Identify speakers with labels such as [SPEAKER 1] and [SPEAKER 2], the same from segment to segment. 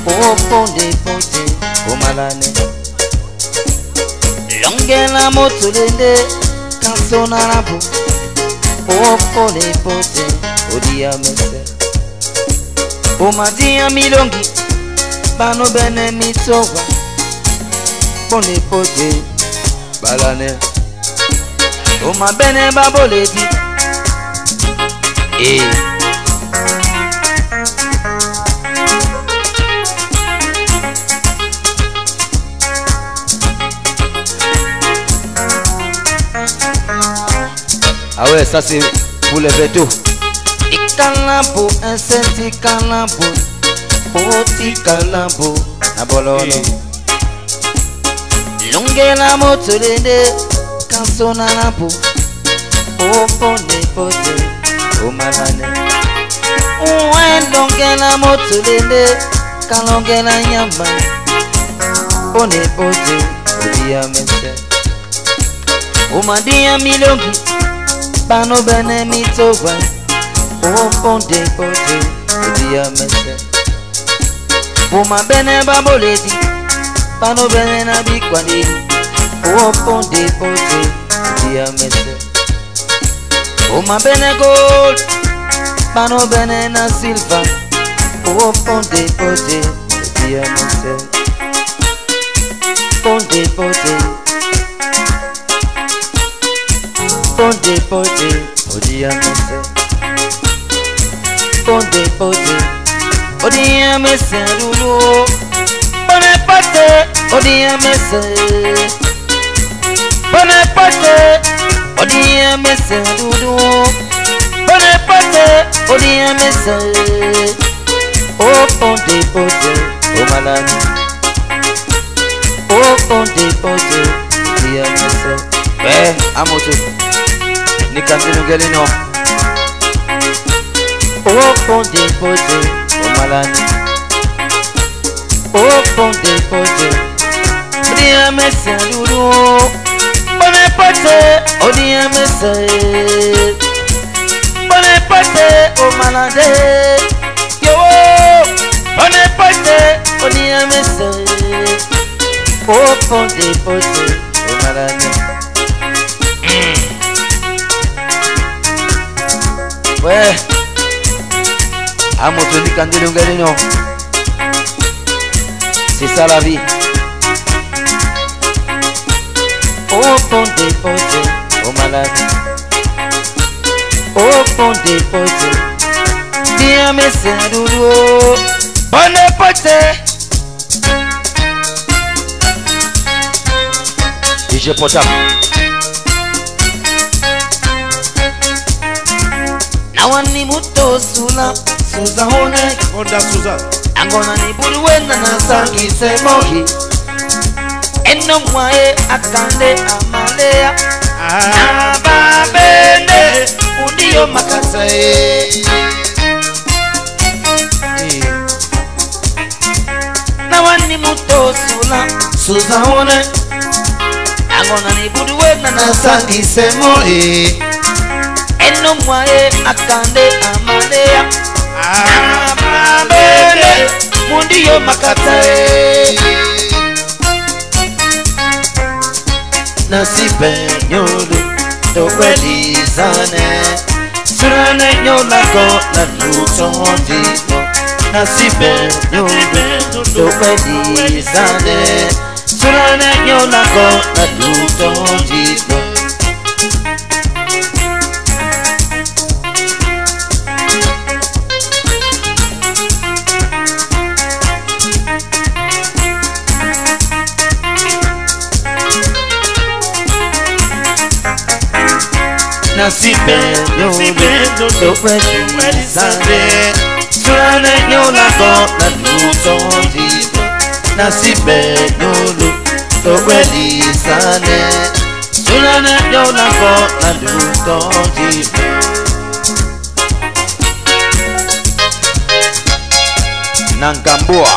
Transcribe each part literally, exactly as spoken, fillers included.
[SPEAKER 1] O ponde ponte o malane Longela motulende Kansona rabu O ponde ponte o dia mese O madia milongi Bano bene mitowa Ponde ponte balane O ma bene baboledi Eh Ah ouais, ça c'est pour les vétos. Ikalambo, un senti kalambo, poti kalambo, na bololo. Longue la motolende, kansona lambo, o pone pote, o malane. Oué longue la motolende, kalongue la nyamba, pone pote, o dia mese. O madia milongi. Bano bene mitowa O ponde ponde O dia mese O ma bene baboledi Bano bene na bikwani O ponde ponde O dia mese O ma bene gold Bano bene na silver O ponde ponde O dia mese Ponde ponde Ponde ponde, o dia mese Ponde ponde, o dia mese lulu Pone pote, o dia mese Pone pote, o dia mese lulu Pone pote, o dia mese O ponde ponde, o malani O ponde ponde, o dia mese Eh, amoto Nikantino gelino O ponde ponde O malani O ponde ponde O dia mese lulu Pone pote O dia mese Pone pote O malade Yo Pone pote O dia mese O ponde ponde O malani Ouais, à mon tour, c'est ça la vie. Oh, ponte, ponte, oh malade. Oh, ponte, ponte, bien me c'est doudou. Bonne ponte. D J Potable. Nawani muto sula Suza hone
[SPEAKER 2] Onda Suza
[SPEAKER 1] Angona ni buru wena na sangi se mohi Eno mwae akande amalea Nababende Undiyo makasae Nawani muto sula Suza hone Angona ni buru wena na sangi se mohi Eno mwae akande amalea Amabele Mundiyo makatae Nasibe nyolu Doweli zane Surane nyola go na lutondino Nasibe nyolu Doweli zane Surane nyola go na lutondino Nasibe nyolo do kweli zane Surane nyola go na lutondino Nasibe nyolo do kweli zane Surane nyola go na lutondino Nangambua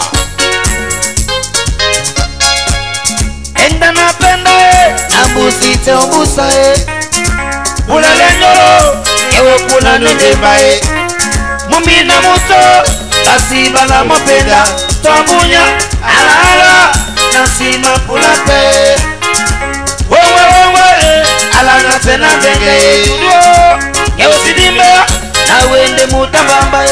[SPEAKER 1] Enda napenda e Ambusite ombusa e Mulale nyoro Ewe kula nende bae Mumina muto Kasi bala mopenda Tobunya, ala, nasima pula pe. Wewe wewe, ala nasena benge. Yo sidimbe, na wende mutambamba.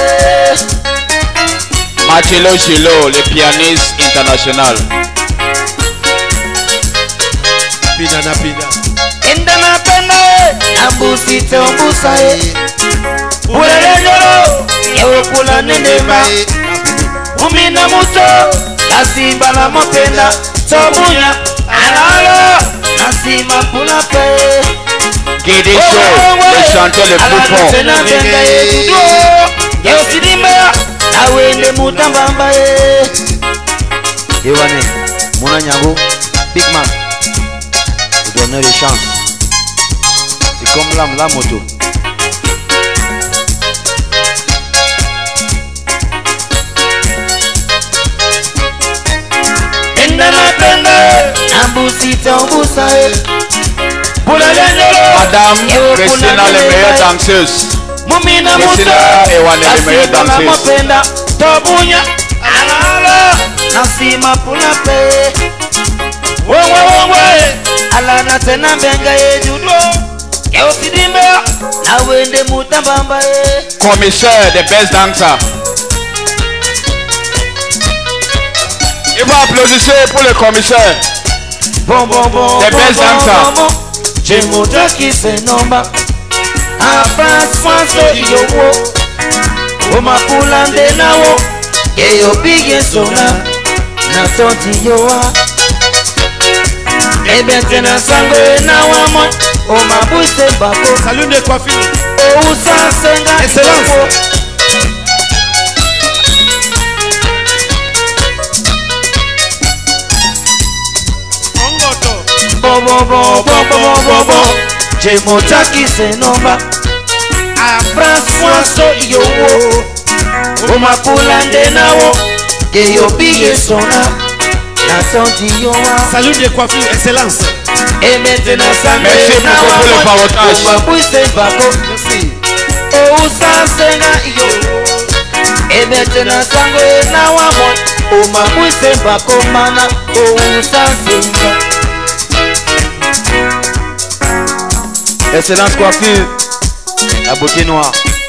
[SPEAKER 2] Machelo Chelo, le pianiste international.
[SPEAKER 3] Pina na pina.
[SPEAKER 1] Enda na pena, ambusi te ombusa e. Pulele nyoro, yewe pula nenema. Umina muto, kasimba la mopenda. Tobunya, alalo, nasima pula pe.
[SPEAKER 2] Guédé Show, le chanteur le plus fort.
[SPEAKER 1] Yewe sidimbe, na wende mutambamba e. Ewane, Mona Nyango, Big Man. Donner les chances. C'est comme l'âme, la moto.
[SPEAKER 2] Madame Christina, les meilleures danseuses. Christina et Wane, les meilleures danseuses.
[SPEAKER 1] Tobunya, alala, nasima pula pe. Ouais, ouais, ouais, ouais. Ala na tena benga e judo. Yo sidimbe, na wende mutambamba e.
[SPEAKER 2] Commissaire des best dansers. Il va applaudir pour le commissaire.
[SPEAKER 1] Bon, bon, bon.
[SPEAKER 2] Des best dansers.
[SPEAKER 1] J'ai montré qui se nomba. En France, France, yo wo. Oma pulande na wo. Ye yo bigye sona. Na tonti yo wa. Ebente na sango na wamo. Oma buse bako.
[SPEAKER 3] Salon de coiffure.
[SPEAKER 1] O usa senga.
[SPEAKER 3] Excellence.
[SPEAKER 1] Bo bo bo bo bo bo bo. J'ai montré qui se nomba. En France, France, yo wo. Oma pulande na wo. Ye yo bigye sona. Na tonti yo wa.
[SPEAKER 3] Salon de coiffure, excellence.
[SPEAKER 1] Et maintenant ça me
[SPEAKER 2] merci beaucoup pour le parotage.
[SPEAKER 1] On va pousser bako. Oh ça c'est na yo. Et maintenant ça me na wa mon. On va pousser bako mana. Oh ça c'est na. Excellence coiffure. La beauté noire.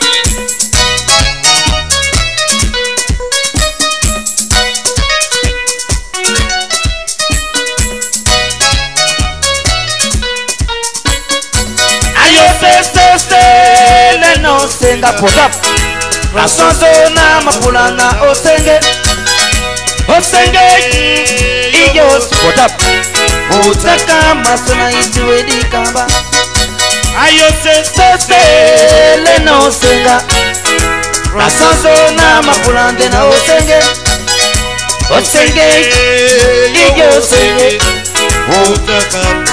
[SPEAKER 1] Le no senga potap Rasozo na mapulana osenge Osenge Iyos potap Utaka masona ituedi kamba Ayo se se se Le no senga Rasozo na mapulande na osenge Osenge Iyos senge Utaka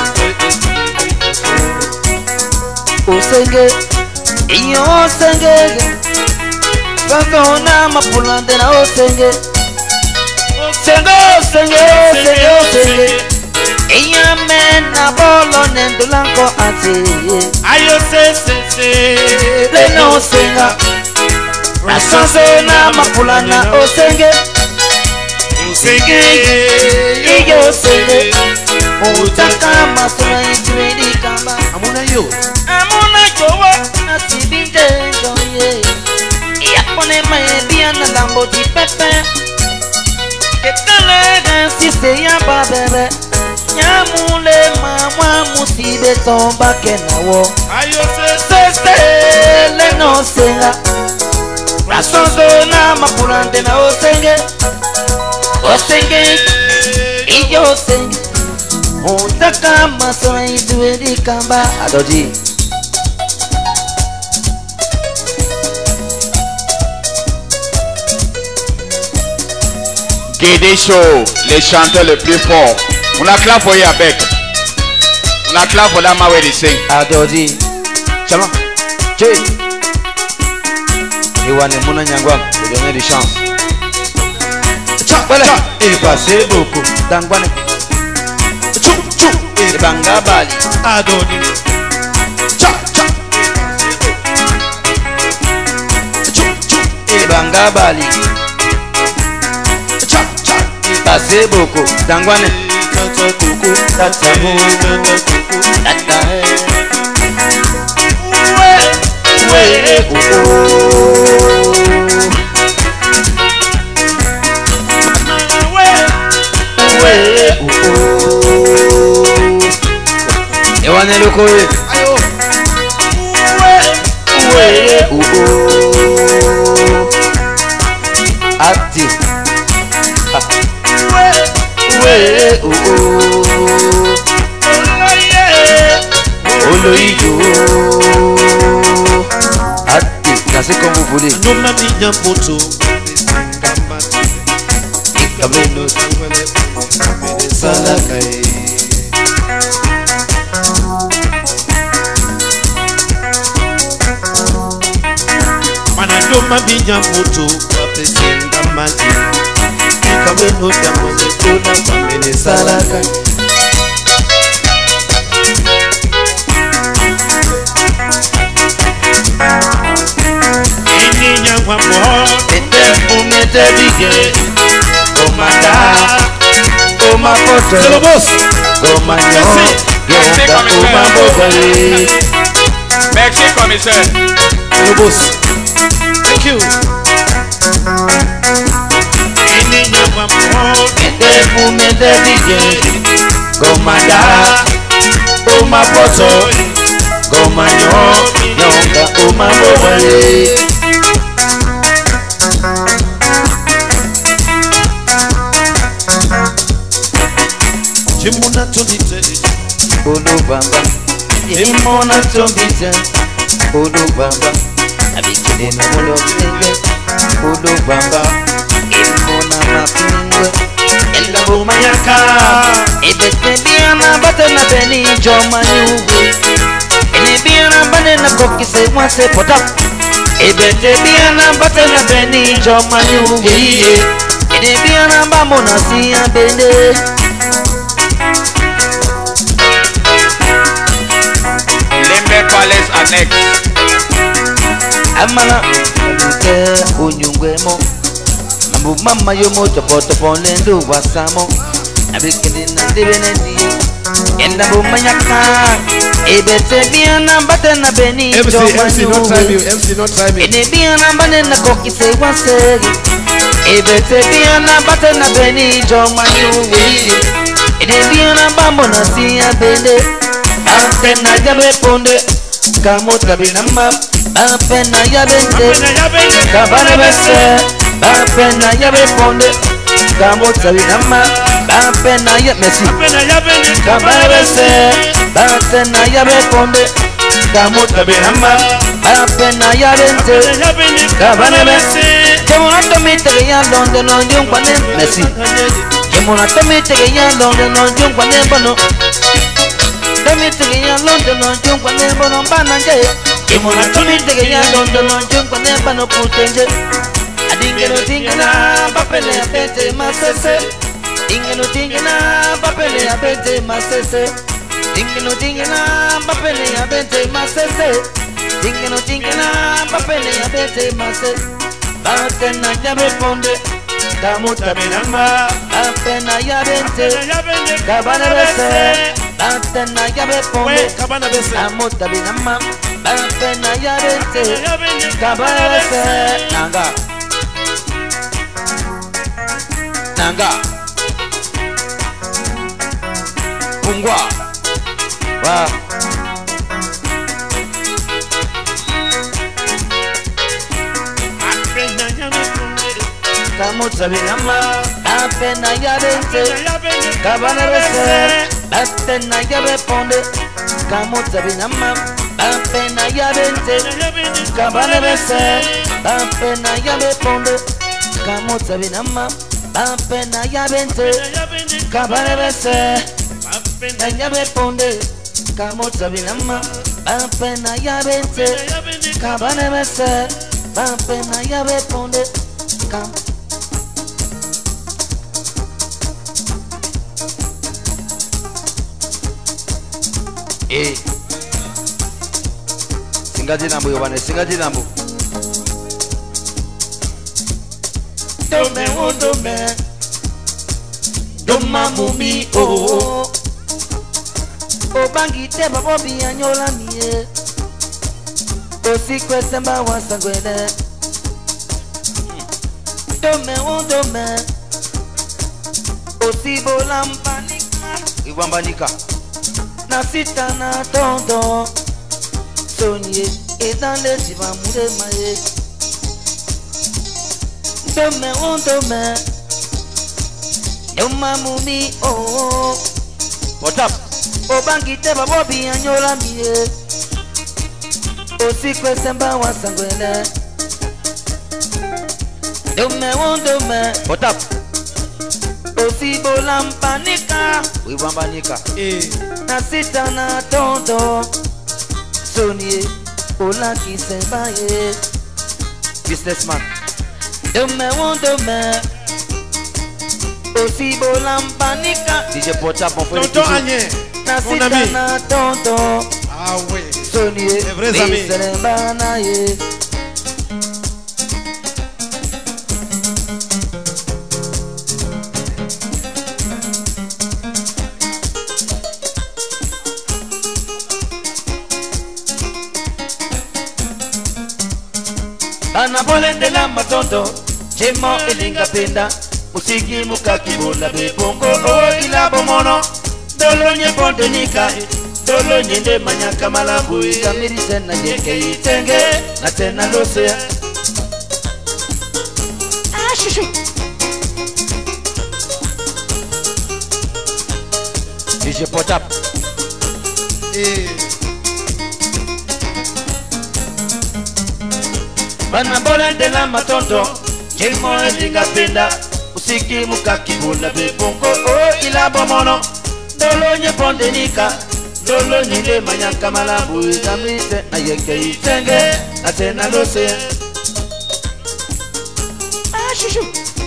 [SPEAKER 1] Osenge, iyo osenge, kakona mapulande na osenge. Osenge, osenge, osenge, osenge. Iya mena bolo nendulanko ati. Ayo se se se, le no osenga. Rasanzo na mapulana osenge. Osenge, iyo osenge. Utaka masuna ituedi kamba.
[SPEAKER 3] Amuna yo.
[SPEAKER 1] Amuna jowa na sibinde joye. Ya pone mae bien na lambo di pepe. Que tale si se ya ba bebe. Nyamule mama musibe tomba kenawo. Ayo se se se le no senga. Rasozo na mapurande na osenge. Osenge iyo osenge. Utaka masona ituedi kamba. Adodi.
[SPEAKER 2] Guédé Show, les chanteurs les plus forts. On acclame pour Yabek. On acclame pour la Mawe de Sing.
[SPEAKER 1] Adodi. Chama. Che. Ewane Mona Nyangwa, vous donnez des chances. Tcha, voilà. Il passe beaucoup. Dangwane. Tchou, tchou. Et Banga Bali.
[SPEAKER 3] Adoni.
[SPEAKER 1] Tcha, tcha. Tchou, tchou. Et Banga Bali. Tcha, C'est beaucoup. Tangwane.
[SPEAKER 3] Tata Coco.
[SPEAKER 1] Tata Mo. Tata. Ouais. Ouais. Oh oh. Ouais. Oh oh. Et on est le courrier. Ouais. Oh oh. Ati. Ouais, oh oh, Oloïdo, Ati, dansez comme vous voulez.
[SPEAKER 3] Non ma minya moto.
[SPEAKER 1] Ikameno,
[SPEAKER 3] Salakai. Mana no ma minya moto. Wapesenga mali. Ikameno yamoze tona family Salakai. Ininya kwa mo.
[SPEAKER 1] Mete ou mete bige, Komanda, Koma poto,
[SPEAKER 3] C'est le boss.
[SPEAKER 1] Koma nyon, Yonga Koma bogale.
[SPEAKER 2] Merci, commissaire.
[SPEAKER 3] C'est le boss. Thank you. Ininya kwa mo.
[SPEAKER 1] Mete ou mete bige, Komanda, Koma poto, Koma nyon, Yonga Koma bogale.
[SPEAKER 3] Jimuna tolite.
[SPEAKER 1] Olo bamba, imona tombita. Olo bamba, abikide na molo menge. Olo bamba, imona mapingwe. Ella boma yaka, ebete biana batena beni joma nyuwe. Ene biana batena koki se mwase pota. Ebete biana batena beni joma nyuwe. Ene biana bamona siya bende.
[SPEAKER 2] Limbe Palace Annex.
[SPEAKER 1] Amana Kalite Unyungwemo Mambu mama yomo topo topo lendo wasamo Abikini nandi benendi Enda bumanyaka Ebete biana bate na beni
[SPEAKER 3] M C, M C, no time you, M C, no time you.
[SPEAKER 1] Ene biana bane na koki se wasegi Ebete biana bate na beni joma nyuwe Ene biana bambo na siya bende Ante na jabe ponde Kamota binamba Bapena ya bente Kabane bese Bapena ya beponde Kamota binamba Bapena ya mesi Kabane bese Bapena ya beponde Kamota binamba Bapena ya bente Kabane bese Kemona tomite ya londe no jungwane mesi Kemona tomite ya londe no jungwane bono Tomite ya londe no jungwane bono bananje Kemona tomite ya londe no jungwane bono putenje Adingeno tingena bapele ya pete masese Ingeno tingena bapele ya pete masese Ingeno tingena bapele ya pete masese Ingeno tingena bapele ya pete masese Bapena ya beponde Kamuta binamba Bapena ya bente Kabane bese Bapena ya beponde Kamuta binamba Bapena ya bente Kabane bese Nanga Nanga Pungwa Wa Kamuta binamba Bapena ya bente Kabane bese Bapena ya beponde Kamuta binamba Bapena ya bente Kabane bese Bapena ya beponde Kamuta binamba Bapena ya bente Kabane bese Bapena ya beponde Kamuta binamba Bapena ya bente Kabane bese Bapena ya beponde Kam Eh Singaji nambu yobane singaji nambu Dome o dome mamumi oh obangi te babobi anyola mie osikwe semba wasangwele dome o dome osibola mpanika iwambanika na sita na tondo sonye et dans les divans mouré maye demain on demain yo mamumi oh what up obangi te babobi anyola mie osikwe semba wasangwele demain on demain what up osibola mpanika wiwambanika
[SPEAKER 3] Eh.
[SPEAKER 1] na sita na tondo sonye ola ki sembaye businessman demain on demain osibola mpanika D J Porta bon frère
[SPEAKER 3] Tonton Agné,
[SPEAKER 1] na
[SPEAKER 3] mon
[SPEAKER 1] sita
[SPEAKER 3] ami.
[SPEAKER 1] na tondo
[SPEAKER 3] Ah ouais.
[SPEAKER 1] sonye
[SPEAKER 3] Les vrais amis.
[SPEAKER 1] biselembana ye Anabole de la matondo Jemo elinga penda Musiki mukaki bola bebongo Oh ila bomono Dolo nye pondenika Dolo nye nde manyaka malabu Ikamiri tena yeke itenge Na tena lose Ah shushu D J Potap
[SPEAKER 3] Eh.
[SPEAKER 1] Bana bola de la matondo Jemo elinga penda Musiki mukaki bola bebongo Oh ila bomono Dolo nye pondenika Dolo nye nde manyaka malabu Ikamiri tena yeke itenge Na tena lose Ah shushu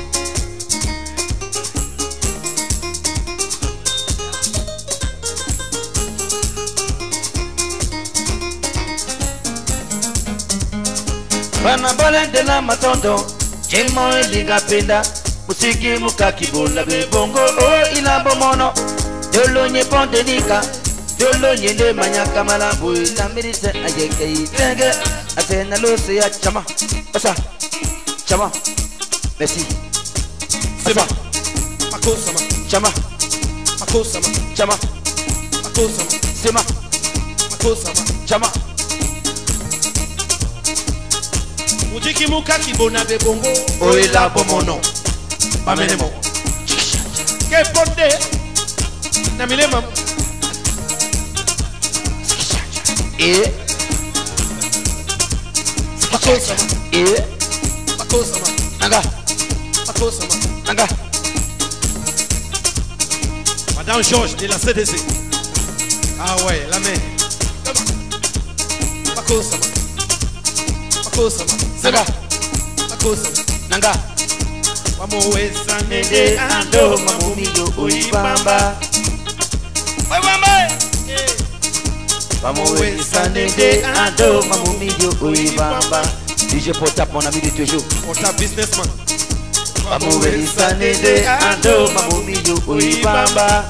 [SPEAKER 1] Bana bola de la matondo Jemo elinga penda Musiki mukaki bola bebongo Oh ila bomono Dolo nye pondenika Dolo nye nde manyaka malabu Ikamiri tena yeke itenge Na tena lose ya chama Osa Chama Merci
[SPEAKER 3] C'est bon. Makosama.
[SPEAKER 1] Chama
[SPEAKER 3] Makosama.
[SPEAKER 1] Chama
[SPEAKER 3] Makosama.
[SPEAKER 1] Sema
[SPEAKER 3] Makosama.
[SPEAKER 1] Chama
[SPEAKER 3] Mujiki muka kibona bebongo.
[SPEAKER 1] Oh ila bomono
[SPEAKER 3] Bamenemo. Ke ponde. Na milema.
[SPEAKER 1] Eh
[SPEAKER 3] Makosama.
[SPEAKER 1] Eh
[SPEAKER 3] Makosama.
[SPEAKER 1] Nanga
[SPEAKER 3] Makosama.
[SPEAKER 1] Nanga
[SPEAKER 3] Madame Georges de la C D C. Ah ouais, la main. Makosama. Makosama.
[SPEAKER 1] Nanga
[SPEAKER 3] Makosama.
[SPEAKER 1] Nanga
[SPEAKER 3] Wamoweza
[SPEAKER 1] Nende ando mamumi yo oibamba
[SPEAKER 3] Wabamba.
[SPEAKER 1] Wamoweza nende ando mamumi yo oibamba D J Potap mon ami de toujours
[SPEAKER 3] On t'a businessman.
[SPEAKER 1] Wamoweza nende ando mamumi yo oibamba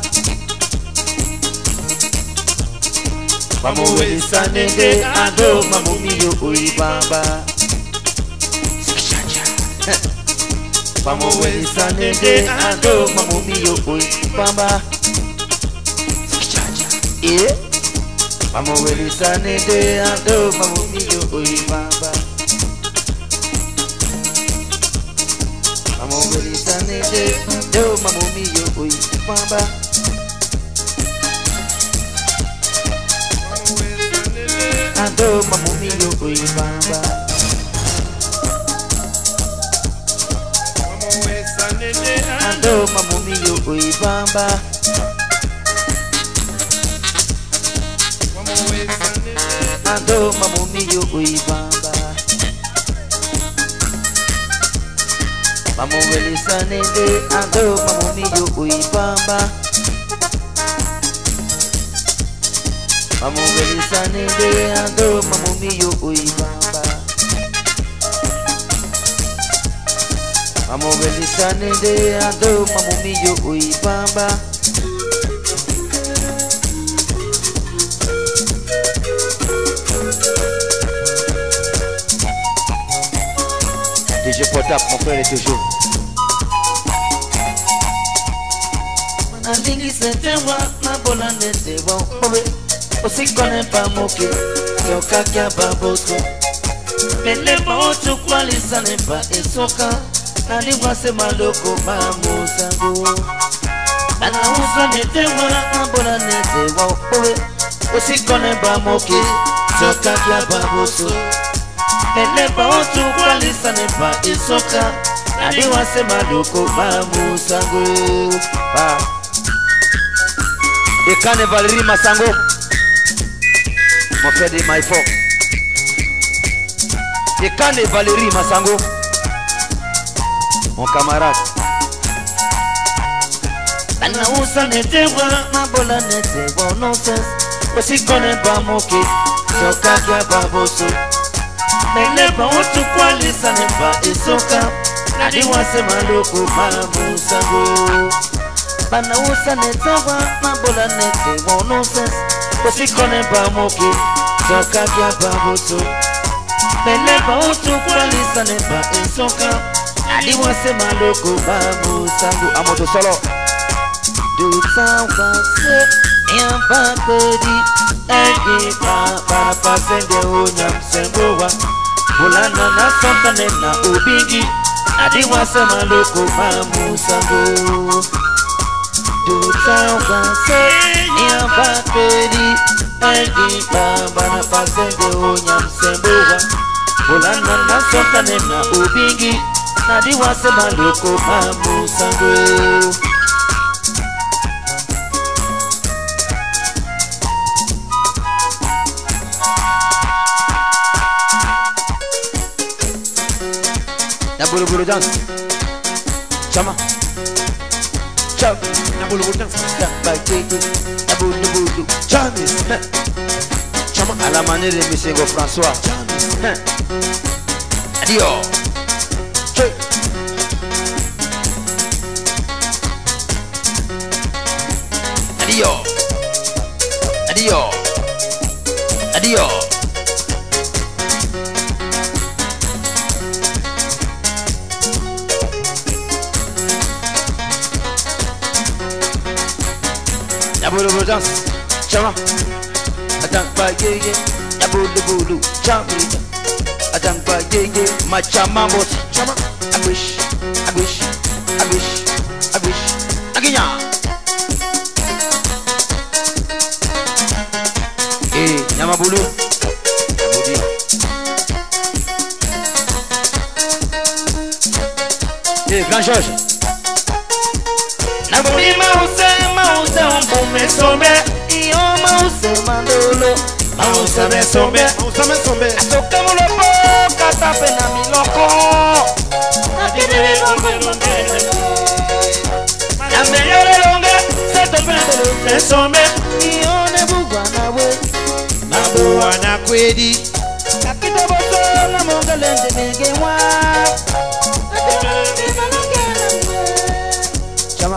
[SPEAKER 1] Wamoweza nende ando mamumi yo oibamba Wamoweza nende ando mamumi yo oibamba Eh Wamoweza nende ando mamumi yo oibamba Wamoweza nende ando mamumi yo oibamba Ando mamumi yo oibamba Ando mamumi yo oibamba Ando mamumi yo oibamba Wamoweza nende ando mamumi yo oibamba Wamoweza nende ando mamumi yo oibamba Amobelisane de ando mamumillo uibamba. D J Potap, mon frère est toujours. Manandingi setewa na bolande tewa obe. Osikone pa moke, yokakia baboso. Mele ba otu kwalisane pa esoka. Naliwa se maloko ba musango. Ana usa netewa na bolande tewa obe. Osikone pa moke, yokakia baboso. Mele ba otu kwalisane pa esoka. Naliwa se maloko ba musango. Ba. Ekane Valérie Massango, mon frère de Maïfo. Ekane Valérie Massango, mon camarade. Ana usa netewa na bola netewa nonsense. Osi kone ba moke, soka kia baboso. Mele ba otu kwalisa ne ba esoka. Nadi wase maloko ba musango. Bana usa netewa na bola netewa nonsense. Osi kone ba moke, soka kia baboso. Mele ba otu kwalisa ne ba esoka. Nadi wase maloko ba musango. Amoto solo. Do tawase en bakodi egi pa para pasende onyam sembowa. Bulana na sontane na ubingi. Nadi wase maloko ba musango. Do tawase en bakodi egi pa para pasende onyam sembowa. Bulana na sontane na ubingi. Nadi wase maloko ba musango. Na bulu bulu dance, chama, chap.
[SPEAKER 3] Na bulu bulu dance,
[SPEAKER 1] Na bulu bulu,
[SPEAKER 3] Janis,
[SPEAKER 1] chama. À la manière de Monsieur François. Adio. Adio. Adio. Adio. Bulu bulu dance, chama. Adang ba ye ye, ya bulu bulu, chama. Adang ba ye ye, ma chama bot, chama. Abish, abish, abish, abish. Aginya. Eh, nyama bulu. Budi. Eh, Grand George. Na buli mause mause umbu mesombe. Iyo mause mandolo. Mause mesombe.
[SPEAKER 3] Mause mesombe.
[SPEAKER 1] Atoka mulopo katape na miloko. Natibere longe longe. Na meyore longe seto pendelo mesombe. Iyo nebugwa na we.
[SPEAKER 3] Mabuwa na kwedi.
[SPEAKER 1] Kakito boso na mongalende megewa. Chama.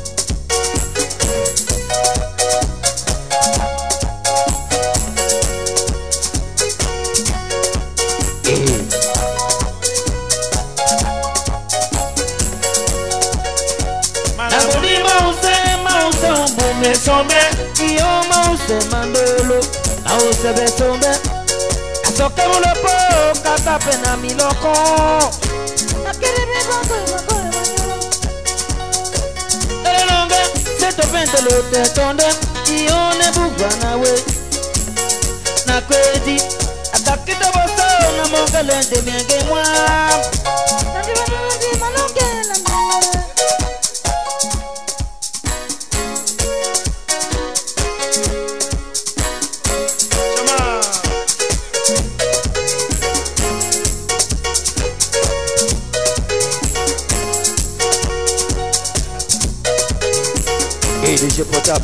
[SPEAKER 3] Mesombe,
[SPEAKER 1] iyo mause mandolo, mause besombe. Asoke mulopo katape na miloko. Nakirebe bongo bongo bongo. Elonge seto pentelo te tonde. Iyo nebugwa na we. Na kwedi atakito boso na mongalende mienge mwa. Nadiba malonge na mwe. D J Potap.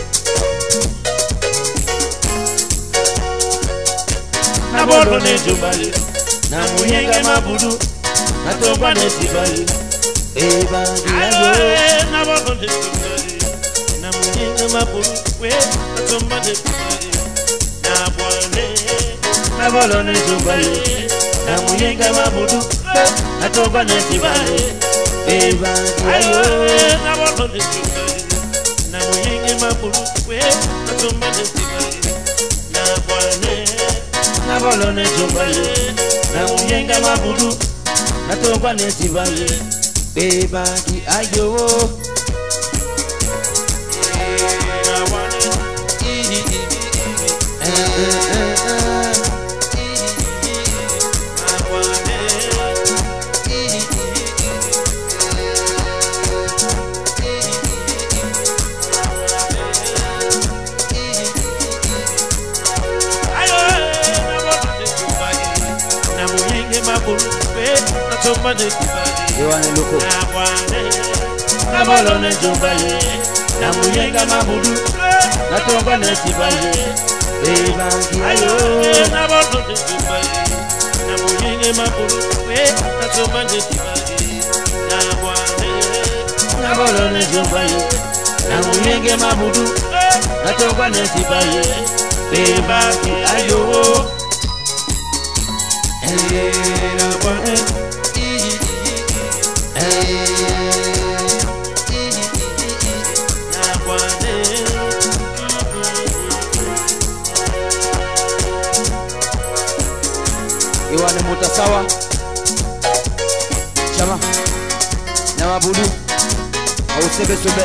[SPEAKER 3] Na bolo ne jubali, na muyenge mabudu, na toba ne sibali.
[SPEAKER 1] Eba
[SPEAKER 3] ayo na bolo de tumari na muyenga mapuru we atomba de tumari na bole
[SPEAKER 1] na bolo ne tumari na muyenga mapuru atomba ne tumari Eba
[SPEAKER 3] ayo na bolo de tumari na muyenga mapuru we atomba de tumari na bole
[SPEAKER 1] na bolo ne tumari na muyenga mapuru atomba ne tumari Eba ki ayo
[SPEAKER 3] na wane
[SPEAKER 1] Yohane Loko
[SPEAKER 3] na bolo ne tumbaye na muyenga mabudu
[SPEAKER 1] na tomba ne tibaye Eba ki
[SPEAKER 3] ayo
[SPEAKER 1] ayo
[SPEAKER 3] na bolo ne tumbaye na muyenga mabudu we na tomba ne tumbaye na bwane
[SPEAKER 1] na bolo ne tumbaye na muyenga mabudu na tomba ne tibaye Eba ki ayo Eba bwane Yohane Mutasawa Chama na mabudu au sebe sobe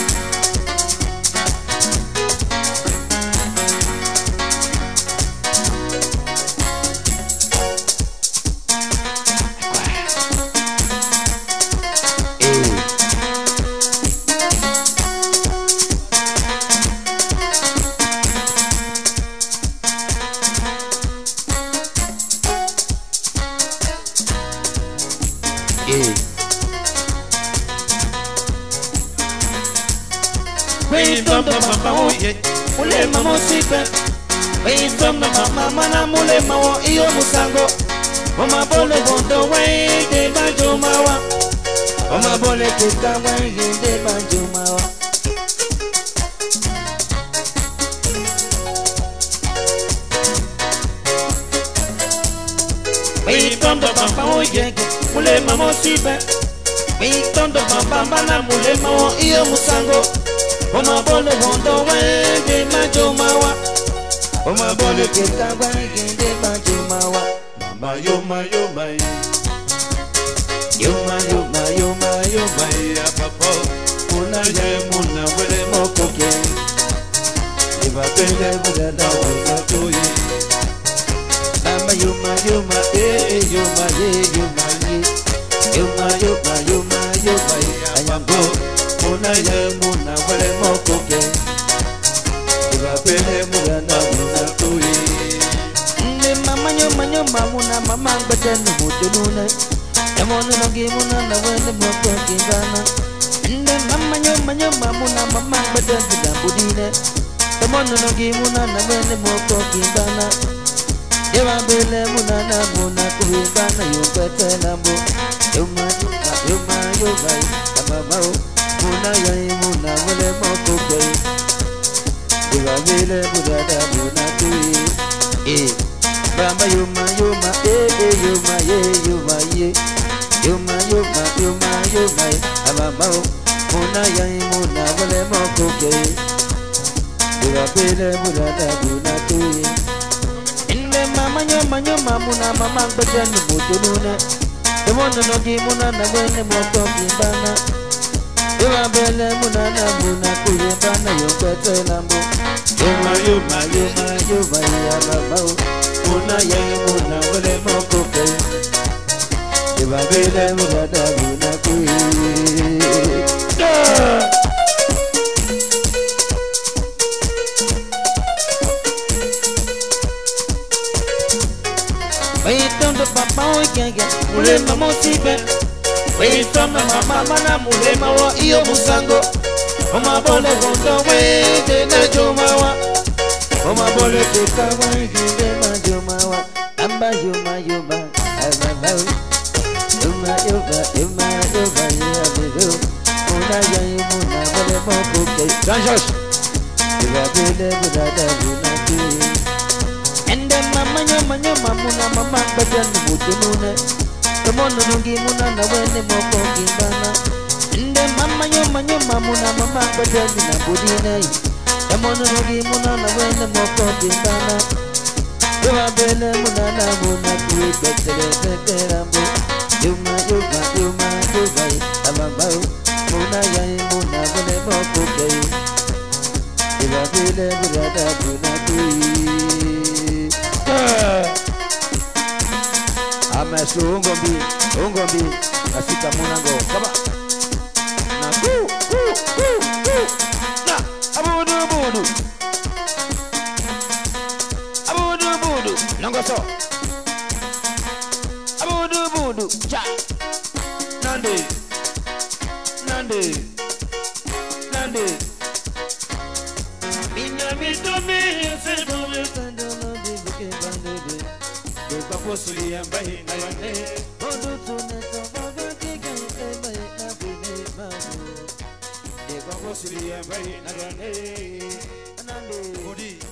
[SPEAKER 1] Mule mamo sipe Wei somna mama mana mule mawo iyo musango Oma bole bondo wei de banjo mawa Oma bole kika wei de banjo mawa Wei tondo papa oyege Mule mamo sipe Wei tondo papa mana mule mawo iyo musango Oma bole bondo wei de banjo mawa Oma bole kika wei de banjo mawa
[SPEAKER 3] Mama yoma yoma
[SPEAKER 1] Yoma yoma yoma yoma
[SPEAKER 3] ya papa muna ye muna wele
[SPEAKER 1] mokoke Eba pele buda da wasa toye Mama yoma yoma eh yoma ye yoma ye Yoma yoma yoma yoma ayambo Muna ye muna wele mokoke Eba pele buda da wasa toye Nde mama yoma yoma muna mama ngbete numutunune Yamono nogi muna na wele mokoke gana Nde mama yoma yoma muna mama ngbete nidambudine Yamono nogi muna na wele mokoke gana Yewa bele muna na muna kuhibana yumpete lambo Yoma yoma yoma yoma Yamamao muna yai muna wele mokoke Yewa bele muna na muna kuhi Eh Bamba yoma yoma eh eh yoma ye yoma ye Yoma yoma yoma yoma Yamamao muna yai muna wele mokoke Yewa bele muna na muna kuhi Mama nyoma nyoma muna mama ngbete numutunune Emono nogi muna na wene mwoko kimbana Ewa bele muna na muna kuyembana yokwete lambo Yoma yoma yoma yoma ya babao Muna yangi muna wele mwoko ke Ewa bele muna na muna kuyembana Wei tondo papa oyege mule mamo sipe Wei tondo mama mana mule mawa iyo musango Oma bole gondo wei de na jomawa Oma bole keka wei de na jomawa Amba yoma yoma Amba yoma Yuma Yuba Yuma Yuba Yabiru Muna Yayi Muna Bele Mokuke Janjos Yuba Bele Budada Bunaki And then Mama Yama Yama Muna Mama Bajan Mutunune The Monungi Muna Nawene Mokoki Bana And then Mama Yama Yama Muna Mama Bajan Budine The Monungi Muna Nawene Mokoki Bana Yuba Bele Muna Muna Kui Betere Beterambo Yuma Yuba Yuma Yuba Amabau Muna Yai Muna Bele Mokuke Yuba Bele Budada Bunaki Amasu Ungombi Ungombi Asika Munango Kama Na ku ku ku ku Na Abudu Abudu Abudu Abudu Nango so Abudu Abudu Cha Nande Nande Nande
[SPEAKER 3] Mina mitomi sebule sandolo di buke bandede Beba posuli ambaye na yane Bodo tuneta bodo kike ambaye na bine mabu Beba posuli ambaye na yane Nande Bodi